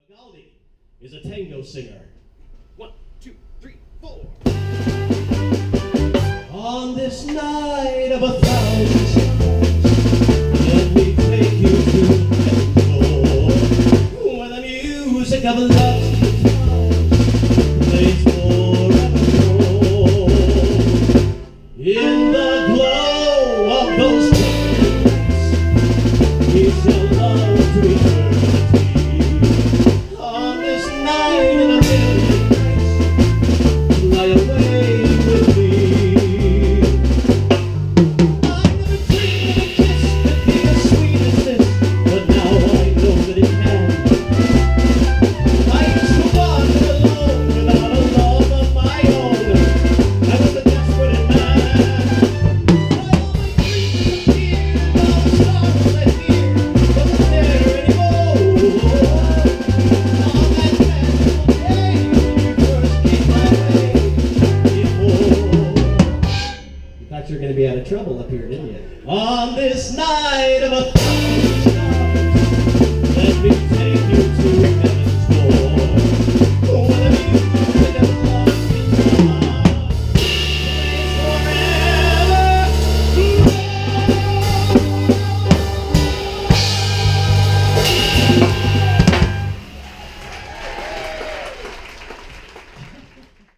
Gaudi is a tango singer. 1, 2, 3, 4. On this night of 1,000 stars, let me take you to Mexico, where the music of love plays forevermore. In the glow of those times, we shall love to eternity. On this night in a million nights, lie away with me. I never dreamed that a kiss could be as sweet as this, but now I know that it can. I used to wander alone without a love of my own. I was a desperate man. All my dreams disappeared, and all the stars I feared wasn't there anymore. On that magical day when you first came my way, you thought you were going to be out of trouble up here, didn't you? On this night of 1,000 stars.